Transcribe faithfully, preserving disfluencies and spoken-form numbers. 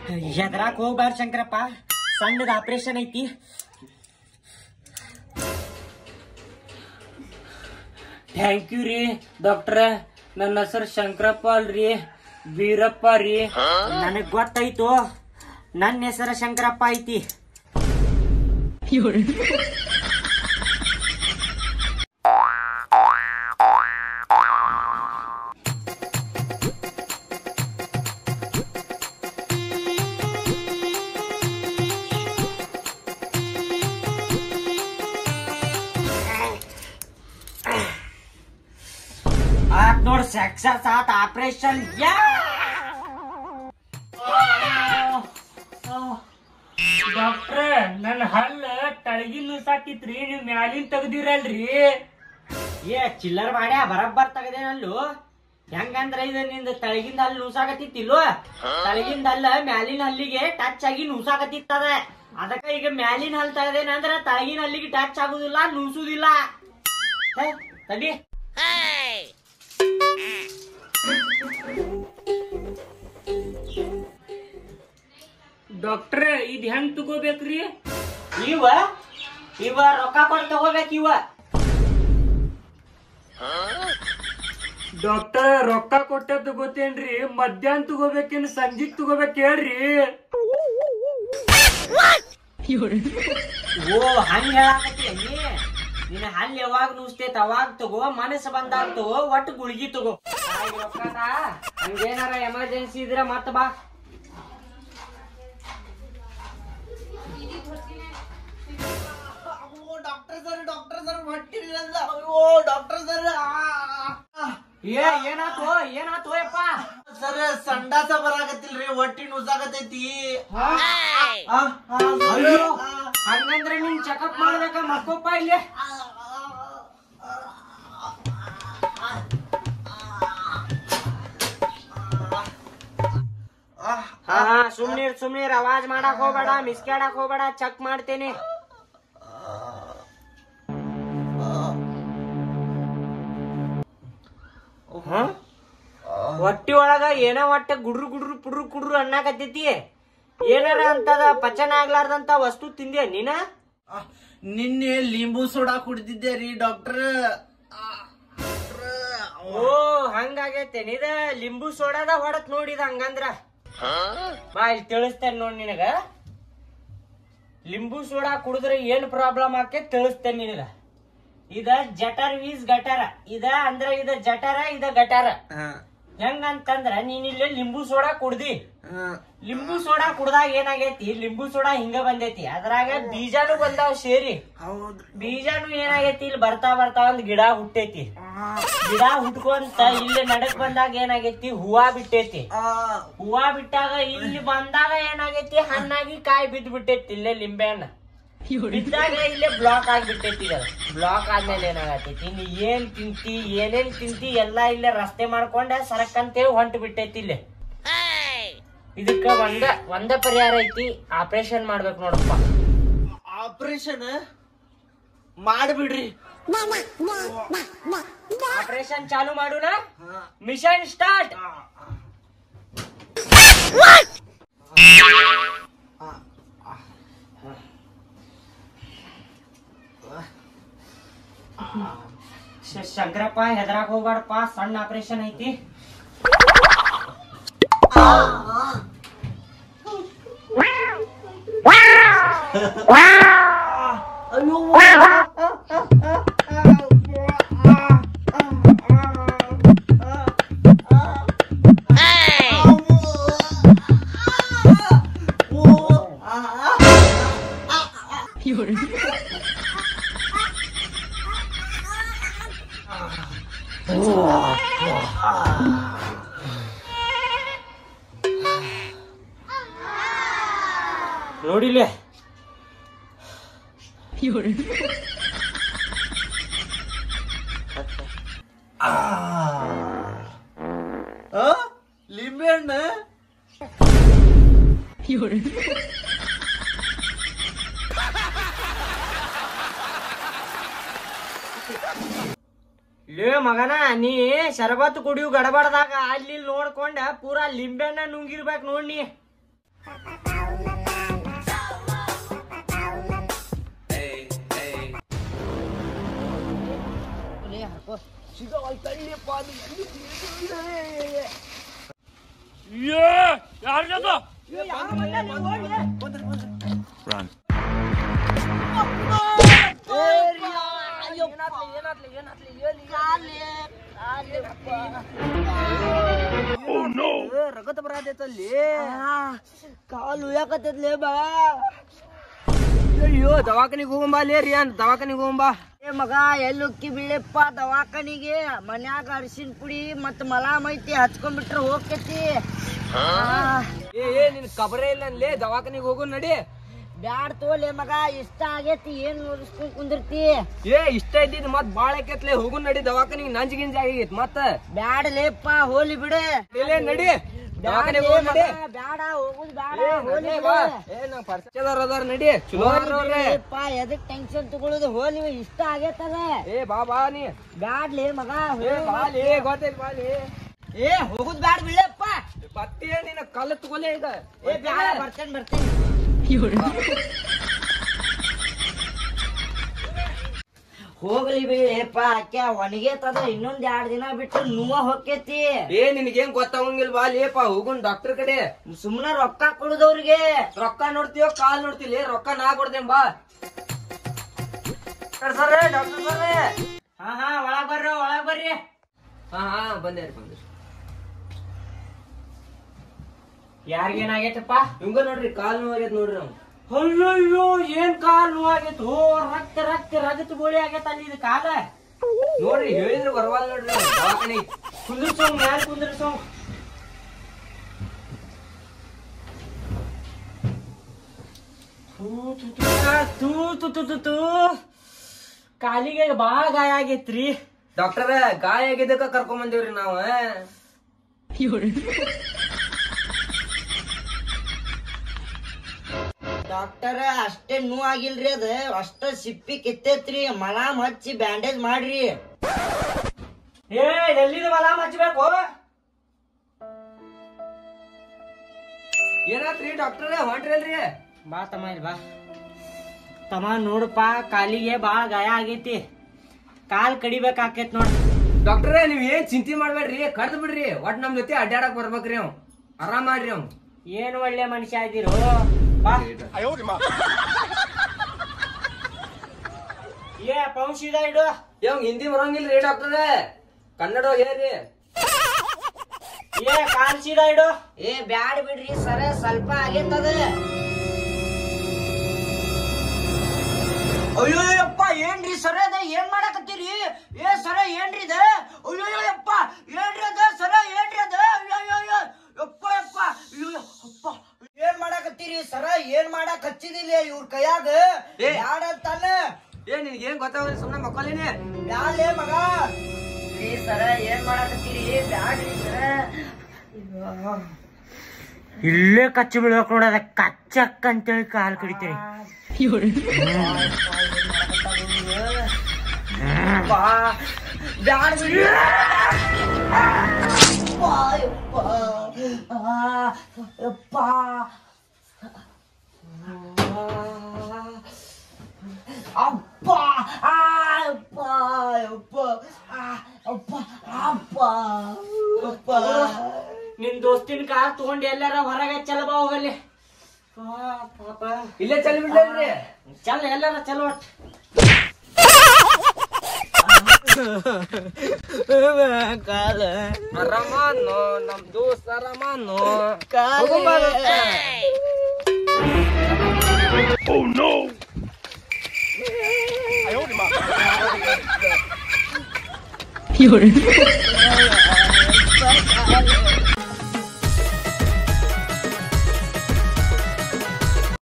ಹೆದರಾಕ್ ಹೋಗ್ಬಾರ ಶಂಕರಪ್ಪ, ಸಣ್ಣದ ಆಪರೇಷನ್ ಐತಿ. Thank you ರೀ ಡಾಕ್ಟ್ರ. ನನ್ನ ಹೆಸರು ಶಂಕರಪ್ಪ ಅಲ್ರಿ, ವೀರಪ್ಪ ರೀ. ನನಗ್ ಗೊತ್ತಾಯ್ತು, ನನ್ನ ಹೆಸರ ಶಂಕರಪ್ಪ ಐತಿ. ಆತ್ ನೋಡ್ ಸಕ್ಸಸ್ ಆತ್ ಆಪರೇಷನ್. ಡಾಕ್ಟ್ರ, ನನ್ನ ಹಲ್ಲ ತಳಗಿನ ನುಸಾಕಿತ್ರಿ, ನೀವ್ ಮ್ಯಾಲಿನ ತೆಗ್ದಿರಲ್ರಿ. ಏ ಚಿಲ್ಲರ್ ಮಾಡ್ಯಾ, ಬರಬ್ಬರ್ ತಗದೇನಲ್ಲು. ಹೆಂಗಂದ್ರ ಇದು ನಿಂದ ತಳಗಿಂದ ಹಲ್ಲು ನೂಸಾಕತ್ತಿತ್ತಿಲ್ವ? ತಳಗಿಂದ ಹಲ್ಲ ಮ್ಯಾಲಿನ ಹಲ್ಲಿಗೆ ಟಚ್ ಆಗಿ ನೂಸಾಕತ್ತಿತ್ತದ. ಅದಕ್ಕ ಈಗ ಮ್ಯಾಲಿನ ಹಲ್ ತಗದೇನಂದ್ರ ತಳಗಿನ ಹಲ್ಲಿಗೆ ಟಚ್ ಆಗುದಿಲ್ಲ, ನೂಸುದಿಲ್ಲ. ತಡಿ ಡಾಕ್ಟ್ರ, ಇದ್ ಹೆಂಗ್ ತಗೋಬೇಕ್ರಿ? ಇವ ಇವ ರೊಕ್ಕ ಕೊಟ್ಟು ತಗೋಬೇಕ. ಇವ ಡಾಕ್ಟರ್, ರೊಕ್ಕ ಕೊಟ್ಟ ತಗೋತೇನ್ರಿ, ಮಧ್ಯಾಹ್ನ ತಗೋಬೇಕೇನ್ ಸಂಜಿಗ್ ತಗೋಬೇಕ್ ಹೇಳ್ರಿ. ಓ ಹಂಗ ಹೇಳಾಕತ್ತಿ ನೀ. ನಿನ್ನ ಹಲ್ಲು ಯಾವಾಗ ನುಸ್ತೇತ ಅವಾಗ ತಗೋ, ಮನಸ್ಸು ಬಂದಾಗ ತಗೋ, ಒಟ್ಟು ಗುಳಿಗಿ ತಗೋ. ಹಂಗೇನಾರ ಎಮರ್ಜೆನ್ಸಿ ಇದ್ರ ಮತ್ತ ಬಾ. ಡಾಕ್ಟರ್ ಸರ್ ಡಾಕ್ಟರ್ ಸರ್ ಹೊಟ್ಟಿಲ್ಲ. ಓ ಡಾಕ್ಟರ್ ಸರ್, ಏ ಏನಾತು ಏನಾತು ಯಪ್ಪ? ಸರ್ ಸಂಡಾಸ ಬರಾಕತ್ತಿಲ್ರಿ, ಹೊಟ್ಟಿ ನುಸಾಕತೈತಿ. ಹಂಗಂದ್ರೆ ನಿನ್ ಚೆಕಪ್ ಮಾಡ್ಬೇಕ, ಮಕ್ಕೋಪ್ಪ ಇಲ್ಲಿ. ಹಾ ಹಾ ಸುಮ್ನೀರ್ ಸುಮ್ನೀರ್, ಅವಾಜ್ ಮಾಡಕ್ ಹೋಗ್ಬೇಡ, ಮಿಸ್ಕ್ಯಾಡಕ್ ಹೋಗ್ಬೇಡ, ಚೆಕ್ ಮಾಡ್ತೇನೆ. ಹೊಟ್ಟಿ ಒಳಗ ಏನೋ ಒಟ್ಟ ಗುಡ್ರು ಗುಡ್ರು ಪುಡ್ರು ಕುಡ್ರು ಅನ್ನಕತ್ತೈತಿ. ಏನಾರ ಅಂತದ ಪಚನ ಆಗ್ಲಾರ್ದಂತ ವಸ್ತು ತಿಂದೆ ನೀನ? ನಿನ್ನೆ ಲಿಂಬು ಸೋಡಾ ಕುಡ್ದಿದ್ದೆ ರೀ ಡಾಕ್ಟರ್. ಓ ಹಂಗಾಗೈತೆ. ಇದ ಲಿಂಬು ಸೋಡಾದ ಹೊಡತ್ ನೋಡಿದ ಹಂಗಂದ್ರ. ಬಾ ಇಲ್ಲಿ ತಿಳಿಸ್ತೇನೆ ನೋಡ್ ನಿನಗ. ಲಿಂಬು ಸೋಡಾ ಕುಡಿದ್ರೆ ಏನ್ ಪ್ರಾಬ್ಲಮ್ ಆಕೇತ್ ತಿಳಿಸ್ತೇನೆ ನಿನಗ. ಇದ ಜಟರ್ ವೀಸ್ ಗಟರ. ಇದ ಅಂದ್ರ ಇದ ಜಟರ, ಇದ ಗಟರ. ಹೆಂಗಂತಂದ್ರ ನೀನ್ ಇಲ್ಲಿ ಲಿಂಬು ಸೋಡಾ ಕುಡ್ದಿ. ಲಿಂಬು ಸೋಡಾ ಕುಡ್ದಾಗ ಏನಾಗೈತಿ, ಲಿಂಬು ಸೋಡಾ ಹಿಂಗ ಬಂದೈತಿ, ಅದ್ರಾಗ ಬೀಜಾನು ಬಂದಾವ್ ಸೇರಿ. ಬೀಜಾನು ಏನಾಗೈತಿ, ಇಲ್ಲಿ ಬರ್ತಾ ಬರ್ತಾ ಒಂದ್ ಗಿಡ ಹುಟ್ಟೈತಿ. ಗಿಡ ಹುಟ್ಕೊಂತ ಇಲ್ಲಿ ನಡಕ್ ಬಂದಾಗ ಏನಾಗೈತಿ, ಹೂವಾ ಬಿಟ್ಟೈತಿ. ಹೂವಾ ಬಿಟ್ಟಾಗ ಇಲ್ಲಿ ಬಂದಾಗ ಏನಾಗೈತಿ, ಹಣ್ಣಾಗಿ ಕಾಯಿ ಬಿದ್ದು ಬಿಟ್ಟೈತಿ. ಇಲ್ಲೇ ಲಿಂಬೆ ಹಣ್ಣ ಬಿದ್ದಾಗ ಇಲ್ಲೇ ಬ್ಲಾಕ್ ಆಗ್ಬಿಟ್ಟೈತಿ. ಬ್ಲಾಕ್ ಆದ್ಮೇಲೆ ಏನಾಗತೈತಿ, ನೀ ಏನ್ ತಿಂತಿ ಏನೇನ್ ತಿಂತಿ ಎಲ್ಲಾ ಇಲ್ಲೇ ರಸ್ತೆ ಮಾಡ್ಕೊಂಡ ಸರಕ್ ಅಂತೇಳಿ ಹೊಂಟು ಬಿಟ್ಟೈತಿ. ಇಲ್ಲೇ ಇದಕ್ಕ ಒಂದ ಒಂದ ಪರಿಹಾರ ಐತಿ, ಆಪರೇಷನ್ ಮಾಡ್ಬೇಕು ನೋಡಪ್ಪ. ಆಪರೇಷನ್ ಮಾಡ್ಬಿಡ್ರಿ. ಆಪರೇಷನ್ ಚಾಲು ಮಾಡೋಣ. Mission start. ಶಂಕರಪ್ಪ ಹೆದರಾಕ್ ಹೋಗ್ಬಾರಪ್ಪ, ಸಣ್ಣ ಆಪರೇಷನ್ ಐತಿ. ನೋಡಿಲ್ಲ ಲಿಂಬೆ ಹಣ್ಣು. ಲೇ ಮಗನ, ನೀ ಶರಬತ್ ಕುಡಿಯು ಗಡಬಡದಾಗ ಅಲ್ಲಿ ನೋಡ್ಕೊಂಡ ಪೂರಾ ಲಿಂಬೆಣ್ಣ ನುಂಗಿರ್ಬೇಕ್ ನೋಡ್ನಿ. ರಗತ ಬರತೈತಲ್ಲಿ ಕಾಲು ಯಾಕತ್ತೈತ್ಲೇ ಬಾ ಅಯ್ಯೋ ದವಾಖಾನಿಗೆ ಹೋಗಂಬಾ ಲೇ ರಿಯಾನ್ ದವಾಖಾನಿಗೆ ಹೋಗಂಬಾ ಏ ಮಗ ಎಲ್ಲಿ ಉಕ್ಕಿ ಬೀಳಪ್ಪ ದವಾಖಾನಿಗೆ ಮನ್ಯಾಗ ಅರಿಶಿನ ಪುಡಿ ಮತ್ ಮಲಾಮ್ ಐತಿ ಹಚ್ಕೊಂಡ್ಬಿಟ್ರೆ ಹೋಗ್ತೈತಿ ಏ ಏ ನಿನ್ ಕಬರೇ ಇಲ್ಲ ಅನ್ಲೇ ದವಾಖಾನಿಗೆ ಹೋಗು ನಡಿ ಬ್ಯಾಡ್ ತೋಲೆ ಮಗ ಇಷ್ಟ ಆಗೇತಿ ಏನ್ ಓದಿಸ್ಕೊಂಡ್ ಕುಂದಿರ್ತಿ ಏ ಇಷ್ಟ ಇದ್ದಿದ್ ಮತ್ ಬಾಳ ಆಕೇತ್ಲೆ ಹೋಗು ನಡಿ ದವಾಖಾನಿಗೆ ನಂಜ್ ಗಿಂಜ್ ಆಗೈತ್ ಮತ್ತ ಬ್ಯಾಡ್ ಲೇಪ್ಪ ಹೋಲಿ ಬಿಡು ನಡಿ ದವಾಖಾನಿಗೆ ಹೋಗ್ ನಡಿ ಬ್ಯಾಡ ಹೋಗುದ್ ಬ್ಯಾಡ ಹೋಲಿ ಬಾ ಏ ನಾ ಪರಿಚಯದವ್ರ ಅದಾರ ನಡಿ ಚಲೋ ಅದಾರಪ್ಪ ಎದಕ್ ಟೆನ್ಷನ್ ತಗೊಳ್ಳೋದು ಹೋಲಿ ಇಷ್ಟ ಆಗೇತದ ಏ ಬಾ ಬಾ ನೀ ಬ್ಯಾಡ್ಲೇ ಮಗ ಬಾ ಲೇ ಗೊತ್ತೈತ್ ಬಾ ಲೇ ಏ ಹೋಗುದ್ ಬ್ಯಾಡ್ ಬಿಡಪ್ಪ ಬತ್ತಿ ನಿನ್ನ ಕಲ್ಲು ತಗೊಲೆ ಈಗ ಏ ಬ್ಯಾಡ ಬರ್ತೇನೆ ಬರ್ತೇನೆ ಹೋಗ್ಲಿ ಬಿಡಪ್ಪ ಅಕ್ಕ ಒಣಗೇತದ ಇನ್ನೊಂದ್ ಎರಡ್ ದಿನ ಬಿಟ್ಟು ನೋವ ಹೊಕ್ಕೇತಿ ಏ ನಿನಗೇನ್ ಗೊತ್ತಾಗಂಗಿಲ್ವಾ ಲೇಪ ಹೋಗುನ್ ಡಾಕ್ಟರ್ ಕಡೆ ಸುಮ್ನ ರೊಕ್ಕ ಕೊಡುದವ್ರಿಗೆ ರೊಕ್ಕ ನೋಡ್ತೀವೋ ಕಾಲ್ ನೋಡ್ತಿಲಿ ರೊಕ್ಕ ನಾ ಕೊಡ್ತೇನ್ ಬಾ ಸರ್ ಡಾಕ್ಟರ್ ಸರ್ ಹಾ ಹಾ ಒಳಗ್ ಬರ್ರಿ ಒಳಗ್ ಬರ್ರಿ. ಹಾ ಹಾ ಬಂದೇರಿ ಬಂದ್ರಿ. ಯಾರಿಗೇನಾಗೈತಪ್ಪ? ಹಿಂಗ ನೋಡ್ರಿ ಕಾಲ್ ನೋವಾಗೈತ್ ನೋಡ್ರಿ ನಾವು. ಅಯ್ಯೋ ಏನ್ ಕಾಲ್ ನೋವಾಗೈತು? ರಕ್ತ ರಕ್ತ ರಗತ್ ಗೋಳಿ ಆಗೈತ ಅಲ್ಲಿ ಇದು ಕಾಲ. ನೋಡ್ರಿ ಹೇಳಿದ್ರೆ ಬರವಲ್ ನೋಡ್ರಿ ದವಾಖಾನೆ. ಕುಂದ್ರಸೋ ಮ್ಯಾಲ ಕುಂದ್ರಸೋ. ತೂ ತೂ ತೂ ತೂ ತೂ ಕಾಲಿಗೆ ಬಾಳ ಗಾಯ ಆಗೈತ್ರಿ. ಡಾಕ್ಟರ್ ಗಾಯ ಆಗಿದ್ದಕ್ಕ ಕರ್ಕೊಂಡ್ ಬಂದೇವ್ರಿ ನಾವ್. ಡಾಕ್ಟರ್ ಅಷ್ಟೇ ನೋವು ಆಗಿಲ್ರಿ, ಅದ ಅಷ್ಟ ಸಿಪ್ಪಿ ಕಿತ್ತೈತ್ರಿ. ಮಲಾಮ್ ಹಚ್ಚಿ ಬ್ಯಾಂಡೇಜ್ ಮಾಡ್ರಿ. ಏ ಎಲ್ಲಿದ ಮಲಾಮ್ ಹಚ್ಚಬೇಕು? ಏನಾತ್ರಿ ಡಾಕ್ಟರ್ ಹೊಂಟ್ರಲ್ರಿ? ಬಾ ತಮ್ಮ ಇಲ್ಲಿ ಬಾ ತಮ್ಮ. ನೋಡಪ್ಪ ಕಾಲಿಗೆ ಬಾಳ ಗಾಯ ಆಗೈತಿ, ಕಾಲ್ ಕಡಿಬೇಕಾಕೇತ್ ನೋಡ್. ಡಾಕ್ಟರ್ ನೀವ್ ಏನ್ ಚಿಂತೆ ಮಾಡ್ಬೇಡ್ರಿ, ಕಡ್ದ್ ಬಿಡ್ರಿ. ಒಟ್ ನಮ್ ಜೊತೆ ಅಡ್ಡಾಡಕ್ ಬರ್ಬೇಕ್ರಿ. ಅವ್ ಆರಾಮ್ ಮಾಡ್ರಿ. ಅವ್ ಏನ್ ಒಳ್ಳೆ ಮನುಷ್ಯ ಆಗಿರೋ. ಬಾ ಏ ಪೌಂಶಿದ ಇಡು. ಏವ್ ಹಿಂದಿ ಬರಂಗಿಲ್ರಿ ಡಾಕ್ಟರ್, ಕನ್ನಡ ಹೇಳ್ರಿ. ಏ ಕಾಲ್ ಸೀದಾ ಇಡು. ಏ ಬ್ಯಾಡ್ ಬಿಡ್ರಿ ಸರ, ಸ್ವಲ್ಪ ಆಗೇತದ. ಅಯ್ಯೋಯಪ್ಪ ಏನ್ರಿ ಸರ ಅದ, ಏನ್ ಮಾಡಕತ್ತೀರಿ? ಏ ಸರ ಏನ್ರಿ ಇದ? ಅಯ್ಯೋಯಪ್ಪ ಏನ್ರಿ ಅದ ಸರ, ಏನ್ರಿ ಅದ? ಅಯ್ಯೋಯ್ಯೋ ಯಪ್ಪ ಯಪ್ಪ ಅಪ್ಪ ಏನ್ ಮಾಡಕತ್ತೀರಿ ಸರ? ಏನ್ ಮಾಡಕ್ ಹಚ್ಚಿದಿಲ್ಲ ಇವ್ರ ಕೈಯಾಗ? ಬ್ಯಾಡ ಅಂತಾನ. ಏ ನಿನ್ಗೆ ಏನ್ ಗೊತ್ತಾಗ ಸುಮ್ನೆ ಮಕ್ಕಳೇನೆ. ಬ್ಯಾಡ್ಲೇ ಮಗ. ರೀ ಸರ ಏನ್ ಮಾಡಕತ್ತೀರಿ? ಬ್ಯಾಡ್ರಿ ಸರ. ಇಲ್ಲೇ ಕಚ್ಚಿ ಬೀಳ್ಬೇಕು ನೋಡದ, ಕಚ್ಚಕ್ ಅಂತೇಳಿ ಕಾಲ್ ಕಡಿತೀರಿ. ಅಪ್ಪ ಅಪ್ಪ ಅಪ್ಪ ಅಪ್ಪ ಅಪ್ಪ ಅಪ್ಪ. ನಿನ್ ದೋಸ್ತಿನ ಕಾರ್ ತಗೊಂಡ್ ಎಲ್ಲಾರ ಹೊರಗೆ ಚಲ ಬಾ ಹೋಗಲ್ಲಿ. ಪಾಪ ಇಲ್ಲೇ ಚಲ್ ಬಿಡ್ರಿ. ಚಲ ಎಲ್ಲಾರ ಚಲ ಒಟ್. ಕಾಲ ಆರಾಮಾನೋ ನಮ್ ದೋಸ್ತ ಆರಾಮಾನೋ. Oh no! You're